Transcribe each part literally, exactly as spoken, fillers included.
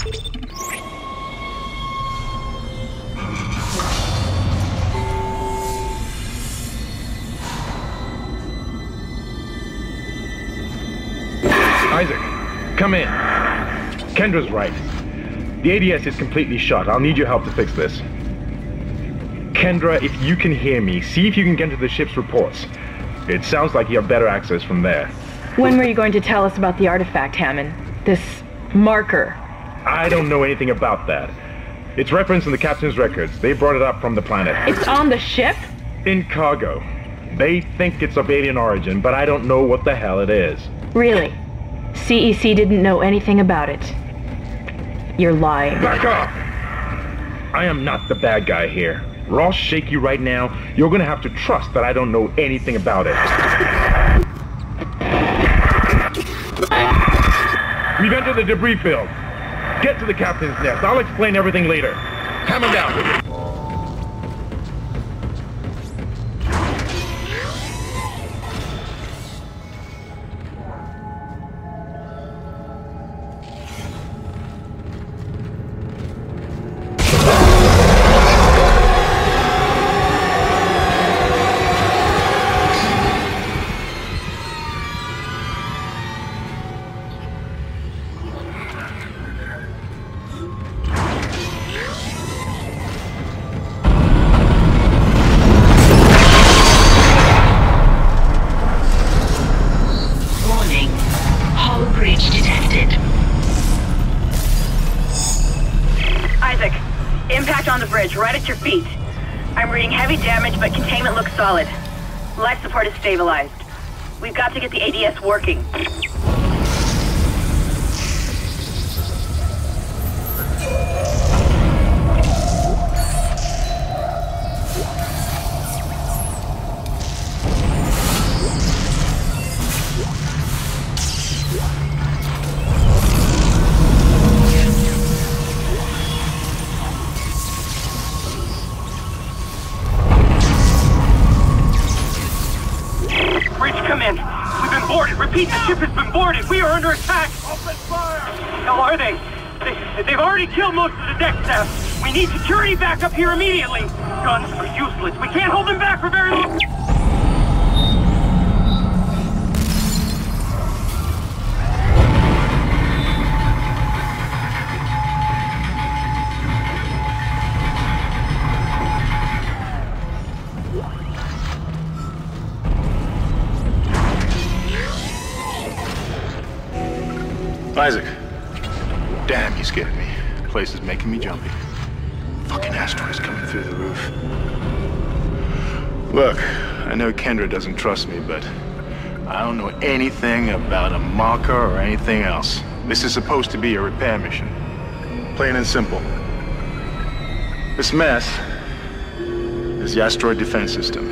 Isaac, come in. Kendra's right. The A D S is completely shut. I'll need your help to fix this. Kendra, if you can hear me, see if you can get into the ship's reports. It sounds like you have better access from there. When were you going to tell us about the artifact, Hammond? This marker? I don't know anything about that. It's referenced in the captain's records. They brought it up from the planet. It's on the ship? In cargo. They think it's of alien origin, but I don't know what the hell it is. Really? C E C didn't know anything about it. You're lying. Back off! I am not the bad guy here. We're all shaky right now. You're gonna have to trust that I don't know anything about it. We've entered the debris field. Get to the captain's nest. I'll explain everything later. Hammond out. Right at your feet. I'm reading heavy damage, but containment looks solid. Life support is stabilized. We've got to get the A D S working. Repeat, the ship has been boarded. We are under attack. Open fire! How are they? they? They've already killed most of the deck staff. We need security back up here immediately. Guns are useless. We can't hold them back for very long. Isaac. Damn, you scared me. The place is making me jumpy. Fucking asteroids coming through the roof. Look, I know Kendra doesn't trust me, but I don't know anything about a marker or anything else. This is supposed to be a repair mission. Plain and simple. This mess is the asteroid defense system.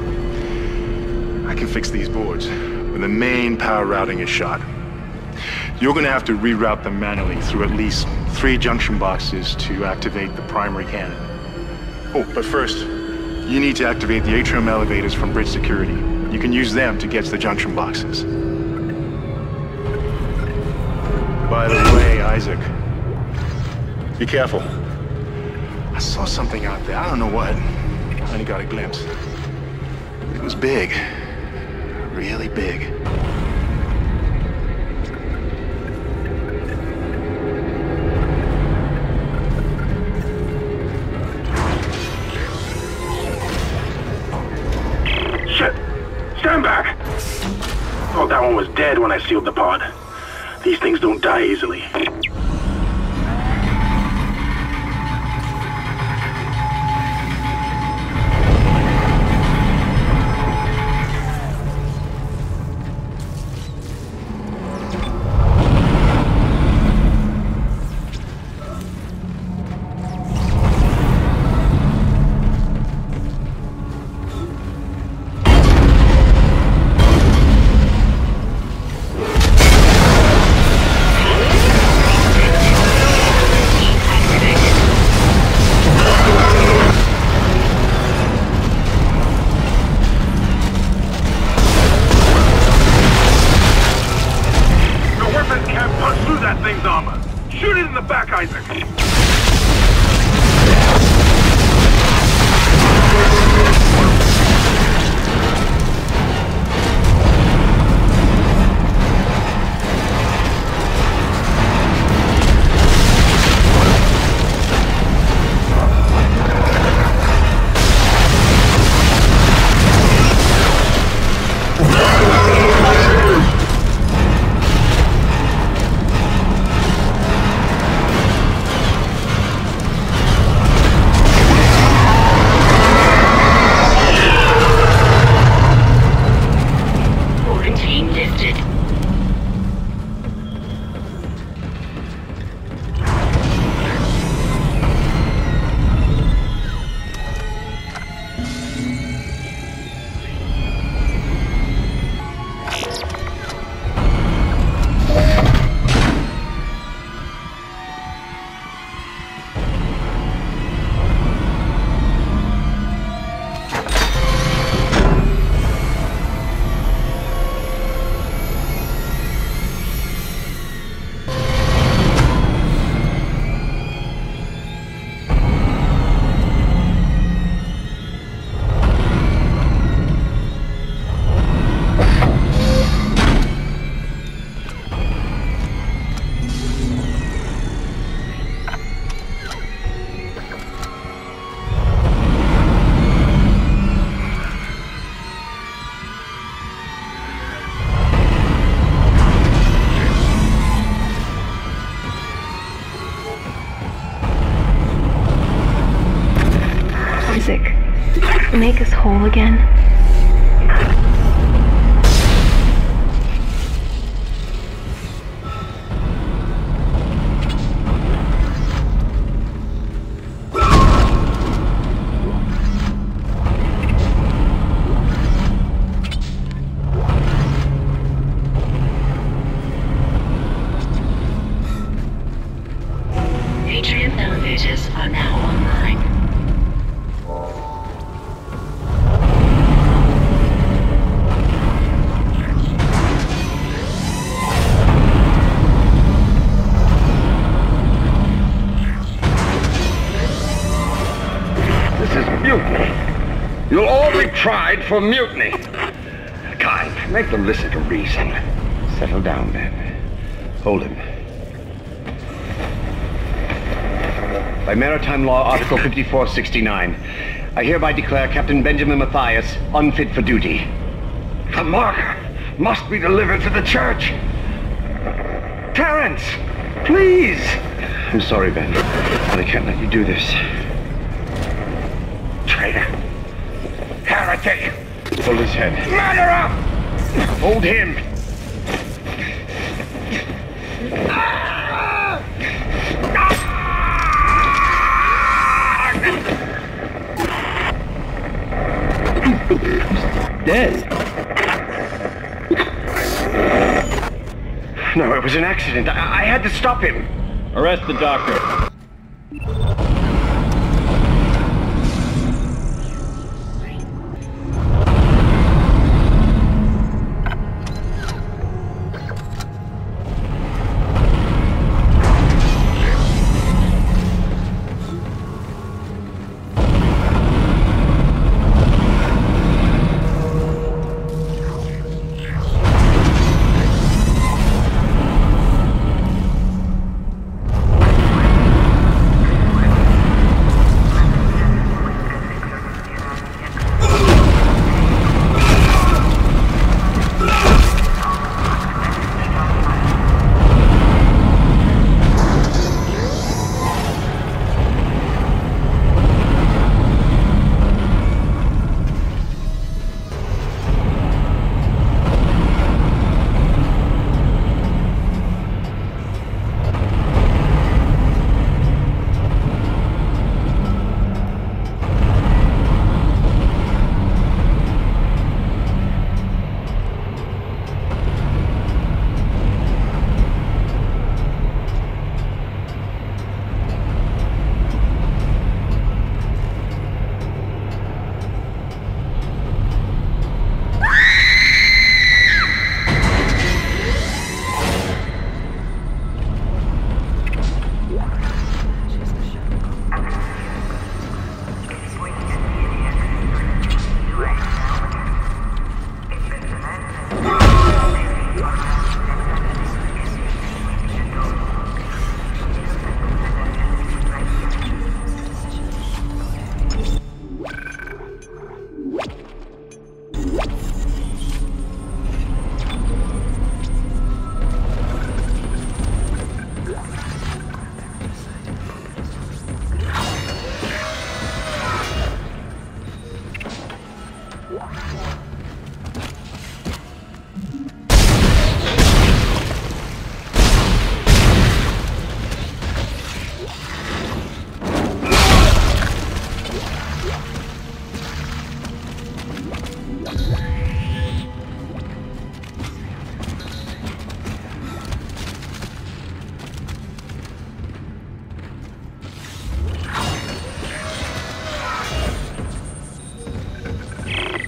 I can fix these boards when the main power routing is shot. You're gonna have to reroute them manually through at least three junction boxes to activate the primary cannon. Oh, but first, you need to activate the atrium elevators from bridge security. You can use them to get to the junction boxes. By the way, Isaac, be careful. I saw something out there, I don't know what. I only got a glimpse. It was big, really big. Stand back! Thought that one was dead when I sealed the pod. These things don't die easily. Isaac. Make us whole again. Atrium elevators are now online. You'll all be tried for mutiny. Kind, make them listen to reason. Settle down, then. Hold him. By Maritime Law, Article fifty-four sixty-nine, I hereby declare Captain Benjamin Mathius unfit for duty. The marker must be delivered to the church. Terrence, please. I'm sorry, Ben, but I can't let you do this. Traitor. Heretic! Hold his head. Murderer! Hold him! Dead? No, it was an accident. I, I had to stop him. Arrest the doctor.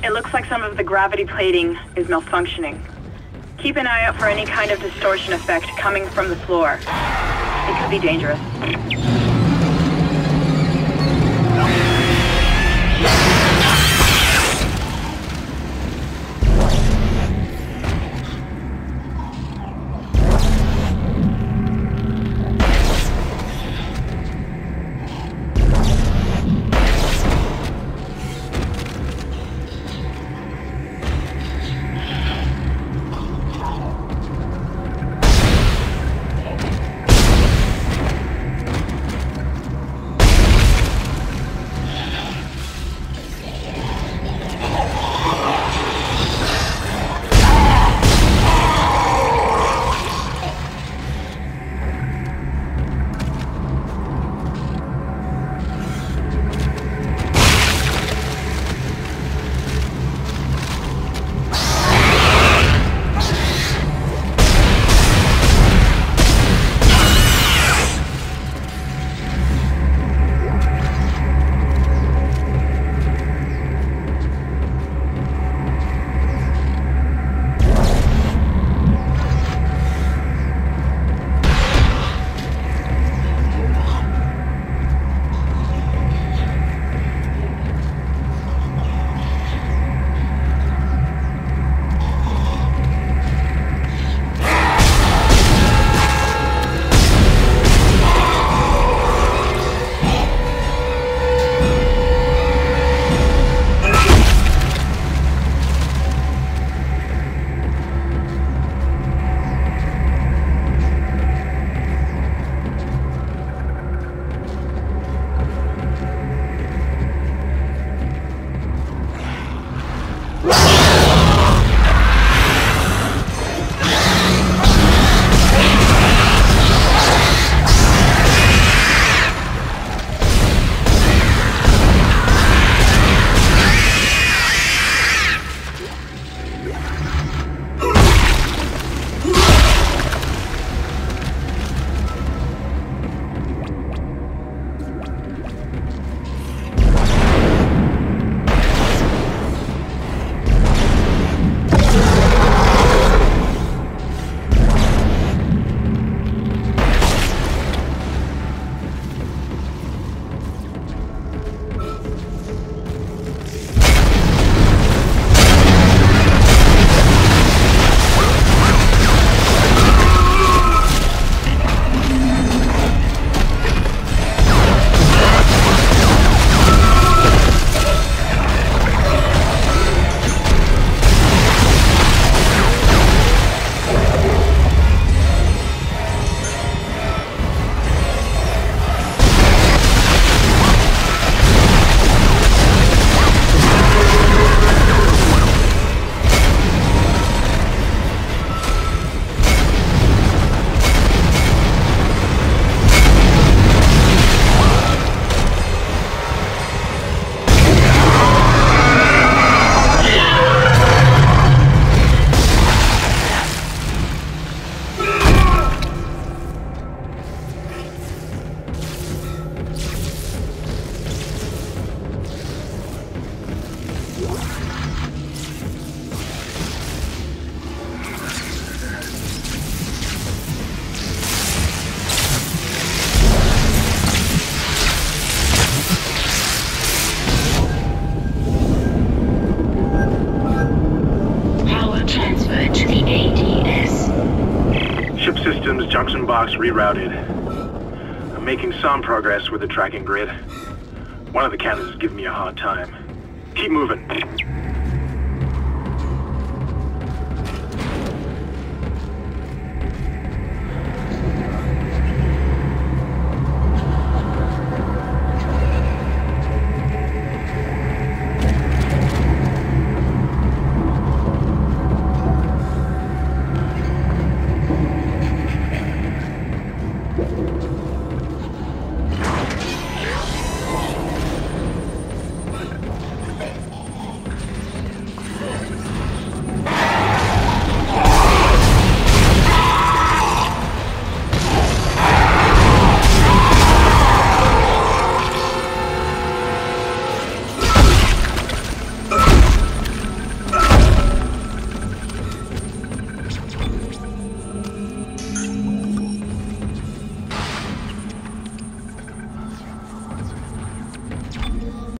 It looks like some of the gravity plating is malfunctioning. Keep an eye out for any kind of distortion effect coming from the floor. It could be dangerous. Junction box rerouted. I'm making some progress with the tracking grid. One of the cannons is giving me a hard time. Keep moving.